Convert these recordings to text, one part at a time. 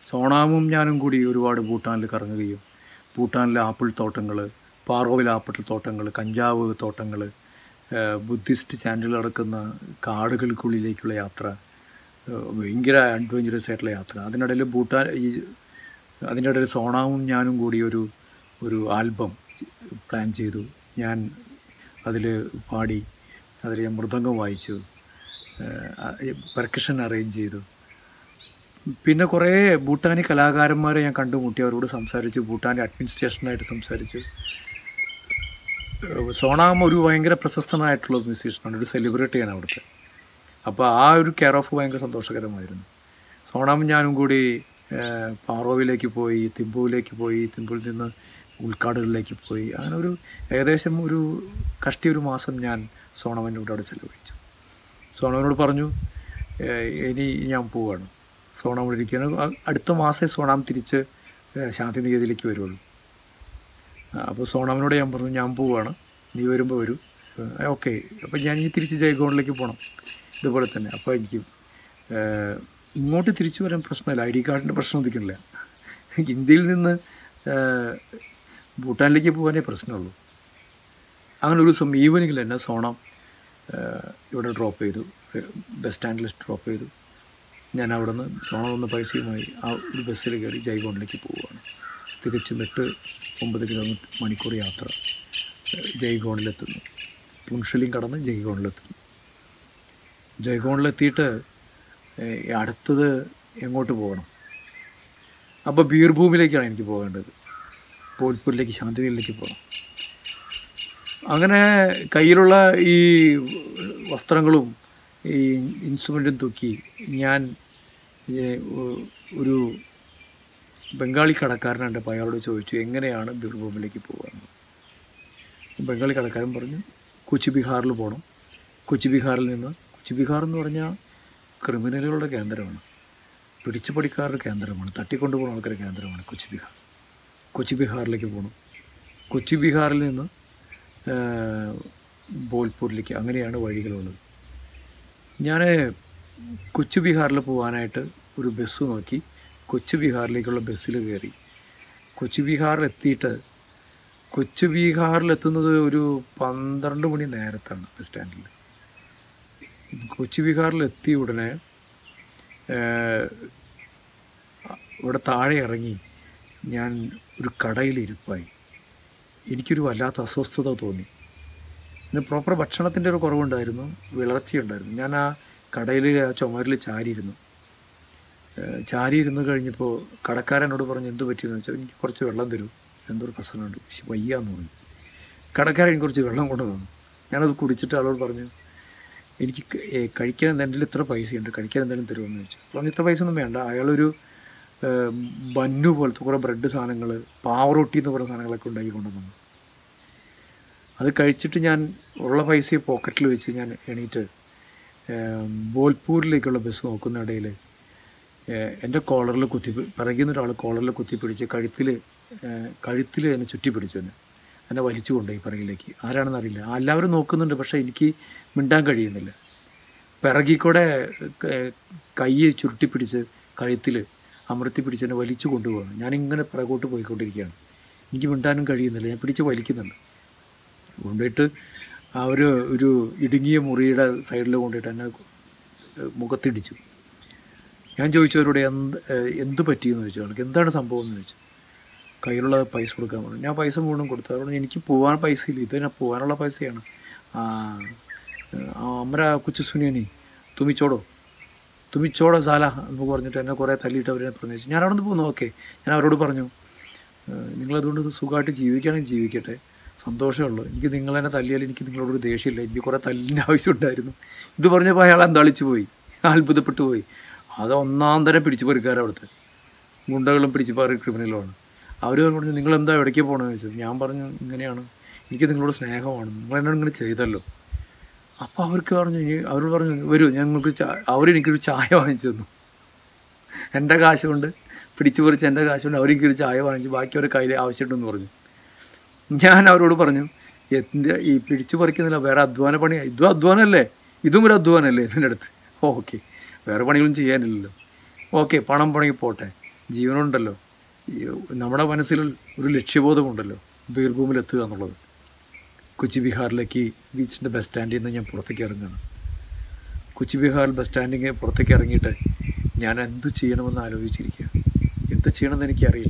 സോണാമും ഞാനും കൂടി ഒരുപാട് ഭൂട്ടാനിൽ കറങ്ങുകയും ഭൂട്ടാനിലെ ആപ്പിൾ തോട്ടങ്ങൾ, പാറോവിലെ ആപ്പിൾ തോട്ടങ്ങൾ, കഞ്ചാവ് തോട്ടങ്ങൾ, ബുദ്ധിസ്റ്റ് ചാനൽ നടക്കുന്ന കാടുകൾക്കുള്ളിലേക്കുള്ള യാത്ര, ഭയങ്കര അഡ്വഞ്ചറസ് ആയിട്ടുള്ള യാത്ര. അതിനിടയിൽ അതിനിടയിൽ സോണാമും ഞാനും കൂടി ഒരു ആൽബം പ്ലാൻ ചെയ്തു. ഞാൻ അതിൽ പാടി, അതിൽ ഞാൻ മൃദംഗം വായിച്ചു, പെർക്കഷൻ അറേഞ്ച് ചെയ്തു. പിന്നെ കുറേ ഭൂട്ടാനി കലാകാരന്മാരെ ഞാൻ കണ്ടുമുട്ടി, അവരോട് സംസാരിച്ചു, ഭൂട്ടാനി അഡ്മിനിസ്ട്രേഷനായിട്ട് സംസാരിച്ചു. സോണാം ഒരു ഭയങ്കര പ്രശസ്തനായിട്ടുള്ള മ്യൂസീഷ്യനാണ്, ഒരു സെലിബ്രിറ്റിയാണ് അവിടുത്തെ. അപ്പോൾ ആ ഒരു കെയർ ഓഫ് ഭയങ്കര സന്തോഷകരമായിരുന്നു. സോണാമും ഞാനും കൂടി പാറോവിലേക്ക് പോയി, തിമ്പുവിലേക്ക് പോയി, തിമ്പുവിൽ നിന്ന് ഉൾക്കാടുകളിലേക്ക് പോയി. അങ്ങനെ ഏകദേശം ഒരു മാസം ഞാൻ സോണാമിൻ്റെ കൂടെ അവിടെ ചെലവഴിച്ചു. സോണാമിനോട് പറഞ്ഞു ഇനി ഞാൻ പോവുകയാണ്, സോണാം ഇവിടെ ഇരിക്കുകയാണ്, അടുത്ത മാസമേ സോണാം തിരിച്ച് ശാന്തിനികേതനിലേക്ക് വരുള്ളൂ. അപ്പോൾ സോണാമിനോട് ഞാൻ പറഞ്ഞു ഞാൻ പോവുകയാണ്, നീ വരുമ്പോൾ വരൂ. ഓക്കെ. അപ്പോൾ ഞാൻ തിരിച്ച് ജയ്ഗോണിലേക്ക് പോകണം ഇതുപോലെ തന്നെ. അപ്പോൾ എനിക്ക് ഇങ്ങോട്ട് തിരിച്ചു വരാൻ പ്രശ്നമില്ല, ID കാർഡിൻ്റെ പ്രശ്നം ഒന്നിക്കുന്നില്ല. ഇന്ത്യയിൽ നിന്ന് ഭൂട്ടാനിലേക്ക് പോകാനേ പ്രശ്നമുള്ളൂ. അങ്ങനെ ഒരു ദിവസം ഈവനിങ്ങിൽ തന്നെ സോണാം ഇവിടെ ഡ്രോപ്പ് ചെയ്തു, ബസ് സ്റ്റാൻഡിൽ ഡ്രോപ്പ് ചെയ്തു. ഞാൻ അവിടെ നിന്ന് സോണം വന്ന പൈസയുമായി ആ ഒരു ബസ്സിൽ കയറി ജയ്ഗോണിലേക്ക് പോവുകയാണ്. തികച്ചും 8-9 മണിക്കൂർ യാത്ര. ജയ്ഗോണിലെത്തുന്നു, പുൻഷലിയും കടന്ന് ജയ്ഗോണിലെത്തുന്നു. ജയ്ഗോണിലെത്തിയിട്ട് അടുത്തത് എങ്ങോട്ട് പോകണം? അപ്പോൾ ബീർഭൂമിലേക്കാണ് എനിക്ക് പോകേണ്ടത്, ബോൽപൂരിലേക്ക്, ശാന്തിനികേതനിലേക്ക് പോകണം. അങ്ങനെ കയ്യിലുള്ള ഈ വസ്ത്രങ്ങളും ഈ ഇൻസ്ട്രുമെൻറ്റും തൂക്കി ഞാൻ ഒരു ബംഗാളി കടക്കാരനുണ്ട്, അപ്പോൾ അയാളോട് ചോദിച്ചു എങ്ങനെയാണ് ബീർഭൂമിലേക്ക് പോകാമെന്ന്. ബംഗാളി കടക്കാരൻ പറഞ്ഞു കുച്ച് ബിഹാറിൽ പോകണം. കുച്ച് ബിഹാറിൽ നിന്ന്, കുച്ച് ബിഹാർ എന്ന് പറഞ്ഞാൽ ക്രിമിനലുകളുടെ കേന്ദ്രമാണ്, പിടിച്ചുപടിക്കാരുടെ കേന്ദ്രമാണ്, തട്ടിക്കൊണ്ടുപോകുന്ന ആൾക്കാരുടെ കേന്ദ്രമാണ് കുച്ച് ബിഹാർ. കുച്ച് ബിഹാറിലേക്ക് പോകണം. കുച്ച് ബിഹാറിൽ നിന്ന് ബോൽപൂരിലേക്ക്, അങ്ങനെയാണ് വഴികളുള്ളത്. ഞാൻ കുച്ച് ബിഹാറിൽ പോകാനായിട്ട് ഒരു ബസ് നോക്കി കൊച്ചു ബിഹാറിലേക്കുള്ള ബസ്സിൽ കയറി. കൊച്ചു ബിഹാറിലെത്തിയിട്ട്, കൊച്ചു ബിഹാറിലെത്തുന്നത് ഒരു 12 മണി നേരത്താണ് ബസ് സ്റ്റാൻഡിൽ. കൊച്ചു ബിഹാറിലെത്തിയ ഉടനെ ഇവിടെ താഴെ ഇറങ്ങി ഞാൻ ഒരു കടയിലിരിപ്പായി. എനിക്കൊരു വല്ലാത്ത അസ്വസ്ഥത തോന്നി. പിന്നെ പ്രോപ്പർ ഭക്ഷണത്തിൻ്റെ ഒരു കുറവുണ്ടായിരുന്നു, വിളർച്ചയുണ്ടായിരുന്നു. ഞാൻ ആ കടയിൽ ആ ചുമരിൽ ചാരിയിരുന്ന് കഴിഞ്ഞപ്പോൾ കടക്കാരനോട് പറഞ്ഞു എന്ത് പറ്റിയെന്ന് വെച്ചാൽ എനിക്ക് കുറച്ച് വെള്ളം തരൂ, എന്തൊരു പ്രശ്നമുണ്ട്, വയ്യാന്ന് പറഞ്ഞു. കടക്കാരൻ എനിക്ക് കുറച്ച് വെള്ളം കൊണ്ടു തന്നു. ഞാനത് കുടിച്ചിട്ട് ആളോട് പറഞ്ഞു എനിക്ക് കഴിക്കാൻ എൻ്റെ ഇത്ര പൈസയുണ്ട്, കഴിക്കാൻ എന്തെങ്കിലും തരുമെന്ന് ചോദിച്ചു. പറഞ്ഞു ഇത്ര പൈസ ഒന്നും വേണ്ട. അയാളൊരു ബന്നു പോലത്തെ കുറേ ബ്രെഡ് സാധനങ്ങൾ, പാവറൊട്ടി എന്ന് പറയുന്ന സാധനങ്ങളൊക്കെ ഉണ്ടാക്കി കൊണ്ടുവന്നു. അത് കഴിച്ചിട്ട് ഞാൻ ഉള്ള പൈസ പോക്കറ്റിൽ വെച്ച് ഞാൻ എണീറ്റ് ബോൽപൂരിലേക്കുള്ള ബസ് നോക്കുന്ന ഇടയിൽ എൻ്റെ കോളറിൽ പിറകിൽ ഒരാൾ കോളറിൽ കുത്തിപ്പിടിച്ച് കഴുത്തിൽ എന്നെ ചുറ്റിപ്പിടിച്ചു, എന്നെ വലിച്ചു കൊണ്ടുപോയി പിറകിലേക്ക്. ആരാണെന്ന് അറിയില്ല. എല്ലാവരും നോക്കുന്നുണ്ട്, പക്ഷേ എനിക്ക് മിണ്ടാൻ കഴിയുന്നില്ല. പിറകിൽ കൂടെ കൈ ചുരുട്ടിപ്പിടിച്ച് കഴുത്തിൽ അമർത്തിപ്പിടിച്ച് എന്നെ വലിച്ചു കൊണ്ടുപോകുന്നു. ഞാനിങ്ങനെ പിറകോട്ട് പോയിക്കൊണ്ടിരിക്കുകയാണ്, എനിക്ക് മിണ്ടാനും കഴിയുന്നില്ല, ഞാൻ പിടിച്ച് വലിക്കുന്നുണ്ട്. കൊണ്ടുപോയിട്ട് ആ ഒരു ഇടുങ്ങിയ മുറിയുടെ സൈഡിൽ കൊണ്ടുപോയിട്ട് എന്നെ മുഖത്തിടിച്ചു. ഞാൻ ചോദിച്ചു അവരോട് എന്ത് പറ്റിയെന്ന് ചോദിച്ചു. അവർക്ക് എന്താണ് സംഭവം എന്ന് ചോദിച്ചു. കയ്യിലുള്ള പൈസ കൊടുക്കാൻ പറഞ്ഞു. ഞാൻ പൈസ മുഴുവൻ കൊടുത്തു. അതുകൊണ്ട് എനിക്ക് പോകാൻ പൈസ ഇല്ല, ഇത് ഞാൻ പോകാനുള്ള പൈസയാണ്. അമ്മരാ കുച്ചു സുനിയനി തുമിച്ചോടോ സാല എന്ന് പറഞ്ഞിട്ട് എന്നെ കുറേ തല്ലിയിട്ട് അവരെ പറഞ്ഞു. ഞാൻ അവിടെ നിന്ന് പോന്നു. ഓക്കെ, ഞാൻ അവരോട് പറഞ്ഞു നിങ്ങളതുകൊണ്ട് സുഖമായിട്ട് ജീവിക്കുകയാണെങ്കിൽ ജീവിക്കട്ടെ, സന്തോഷമുള്ളൂ. എനിക്ക് നിങ്ങളെന്നെ തല്ലിയാൽ എനിക്ക് നിങ്ങളോടൊരു ദേഷ്യമില്ല, എനിക്ക് കുറേ തല്ലിൻ്റെ ആവശ്യമുണ്ടായിരുന്നു. ഇത് പറഞ്ഞപ്പോൾ അയാൾ അന്തളിച്ചു പോയി, അത്ഭുതപ്പെട്ടു പോയി. അത് ഒന്നാം തരം പിടിച്ചുപറിക്കാർ, അവിടുത്തെ ഗുണ്ടകളും പിടിച്ചുപറി ക്രിമിനലുമാണ്. അവർ പറഞ്ഞു നിങ്ങളെന്താ എവിടേക്ക് പോകണമെന്ന് ചോദിച്ചത്. ഞാൻ പറഞ്ഞു ഇങ്ങനെയാണ്, എനിക്ക് നിങ്ങളോട് സ്നേഹമാണ്, നിങ്ങളെന്നോട് ഇങ്ങനെ ചെയ്തല്ലോ. അപ്പോൾ അവരോട് പറഞ്ഞു വരൂ ഞങ്ങൾക്ക് അവരെനിക്കൊരു ചായ വാങ്ങിച്ചു തന്നു. എൻ്റെ കാശ് കൊണ്ട് പിടിച്ചു പറിച്ച് എൻ്റെ കാശ് കൊണ്ട് അവരെനിക്കൊരു ചായ വാങ്ങിച്ചു, ബാക്കി അവരുടെ കയ്യിൽ ആവശ്യമുണ്ടെന്ന് പറഞ്ഞു. ഞാൻ അവരോട് പറഞ്ഞു ഈ പിടിച്ചു പറിക്കുന്നില്ല, വേറെ അധ്വാന പണിയാണ്, ഇതും അധ്വാനമല്ലേ, ഇതും ഒരു അധ്വാനമല്ലേ ഇതിൻ്റെ അടുത്ത്. ഓക്കെ, വേറെ പണികളും ചെയ്യാനില്ലല്ലോ, ഓക്കെ പണം പണി പോട്ടെ, ജീവനുണ്ടല്ലോ, നമ്മുടെ മനസ്സിൽ ഒരു ലക്ഷ്യബോധമുണ്ടല്ലോ, ബീർഭൂമിലെത്തുക എന്നുള്ളത്. കൊച്ചി ബീഹാറിലേക്ക് ബീച്ചിൻ്റെ ബസ് സ്റ്റാൻഡിൽ നിന്ന് ഞാൻ പുറത്തേക്ക് ഇറങ്ങുകയാണ്. കൊച്ചി ബീഹാർ ബസ് സ്റ്റാൻഡിൽ പുറത്തേക്ക് ഇറങ്ങിയിട്ട് ഞാൻ എന്ത് ചെയ്യണമെന്ന് ആലോചിച്ചിരിക്കുക. എന്ത് ചെയ്യണമെന്ന് എനിക്കറിയില്ല.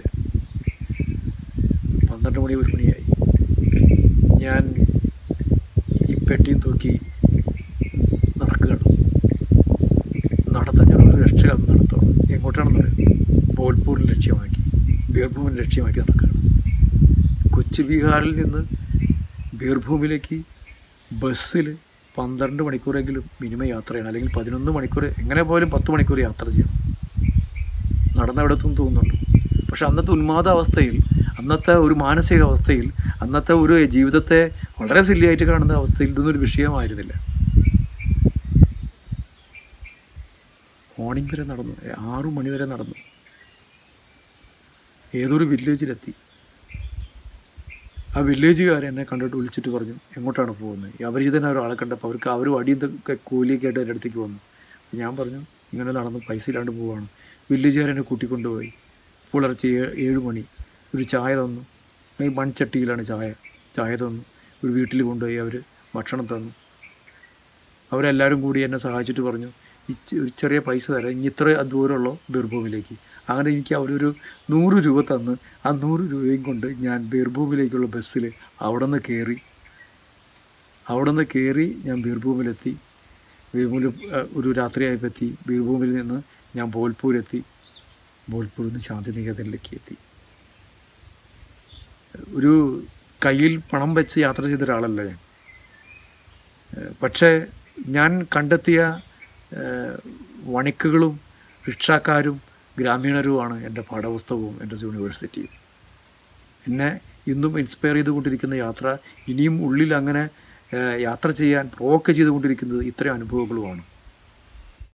12 മണി 1 മണിയായി. ഞാൻ ഈ പെട്ടിയും തൂക്കി നടക്കുകയാണ്. നടത്താൻ ഒരു രക്ഷയില്ലാതെ നടത്തുകയാണ്. എങ്ങോട്ടാണെന്ന് പറയാം, ബോൽപൂരിൽ ലക്ഷ്യമാക്കി, ബീർഭൂമിൽ ലക്ഷ്യമാക്കി നടക്കുകയാണ്. കൊച്ചി ബീഹാറിൽ നിന്ന് ബീർഭൂമിലേക്ക് ബസ്സിൽ 12 മണിക്കൂറെങ്കിലും മിനിമം യാത്ര ചെയ്യണം, അല്ലെങ്കിൽ 11 മണിക്കൂർ, എങ്ങനെ പോലും 10 മണിക്കൂർ യാത്ര ചെയ്യണം. നടന്നെവിടെത്തും തോന്നുന്നുണ്ട്. പക്ഷെ അന്നത്തെ ഉന്മാദാവസ്ഥയിൽ, അന്നത്തെ ഒരു മാനസികാവസ്ഥയിൽ, അന്നത്തെ ഒരു ജീവിതത്തെ വളരെ സില്ലിയായിട്ട് കാണുന്ന അവസ്ഥയിൽ ഇതൊന്നൊരു വിഷയമായിരുന്നില്ല. മോർണിംഗ് വരെ നടന്നു, 6 മണി വരെ നടന്നു. ഏതൊരു വില്ലേജിലെത്തി. ആ വില്ലേജുകാർ എന്നെ കണ്ടിട്ട് വിളിച്ചിട്ട് പറഞ്ഞു, എങ്ങോട്ടാണ് പോകുന്നത്? ഈ അപരിചിതനായ ഒരാളെ കണ്ടപ്പോൾ അവർക്ക് അവർ അടിയൊക്കെ കൂലിയൊക്കെ ആയിട്ട് എൻ്റെ അടുത്തേക്ക് വന്നു. ഞാൻ പറഞ്ഞു, ഇങ്ങനെ നടന്നു, പൈസ ഇല്ലാണ്ട് പോവുകയാണ്. വില്ലേജുകാരെന്നെ കൂട്ടിക്കൊണ്ടുപോയി. പുലർച്ചെ 7 മണി. ഒരു ചായ തന്നു. ഈ മൺചട്ടിയിലാണ് ചായ തന്നു. ഒരു വീട്ടിൽ കൊണ്ടുപോയി അവർ ഭക്ഷണം തന്നു. അവരെല്ലാവരും കൂടി എന്നെ സഹായിച്ചിട്ട് പറഞ്ഞു, ഒരു ചെറിയ പൈസ തരാം, ഇനി ഇത്ര ദൂരമുള്ളൂ ബീർഭൂമിലേക്ക്. അങ്ങനെ എനിക്ക് അവരൊരു 100 രൂപ തന്ന് ആ 100 രൂപയും കൊണ്ട് ഞാൻ ബീർഭൂമിലേക്കുള്ള ബസ്സിൽ അവിടെ നിന്ന് കയറി ഞാൻ ബീർഭൂമിലെത്തി. ബീർഭൂമിൽ ഒരു രാത്രിയായപ്പോൾ എത്തി. ബീർഭൂമിൽ നിന്ന് ഞാൻ ബോൽപൂരിൽ നിന്ന് ശാന്തിനികേതനിലേക്ക് എത്തി. ഒരു കയ്യിൽ പണം വെച്ച് യാത്ര ചെയ്ത ഒരാളല്ല ഞാൻ. പക്ഷേ ഞാൻ കണ്ടെത്തിയ വണിക്കുകളും റിക്ഷാക്കാരും ഗ്രാമീണരുമാണ് എൻ്റെ പാഠപുസ്തകവും എൻ്റെ യൂണിവേഴ്സിറ്റിയും. എന്നെ ഇന്നും ഇൻസ്പയർ ചെയ്തുകൊണ്ടിരിക്കുന്ന യാത്ര, ഇനിയും ഉള്ളിൽ അങ്ങനെ യാത്ര ചെയ്യാൻ പ്രൊവോക്ക് ചെയ്തുകൊണ്ടിരിക്കുന്നത് ഇത്തരം അനുഭവങ്ങളുമാണ്.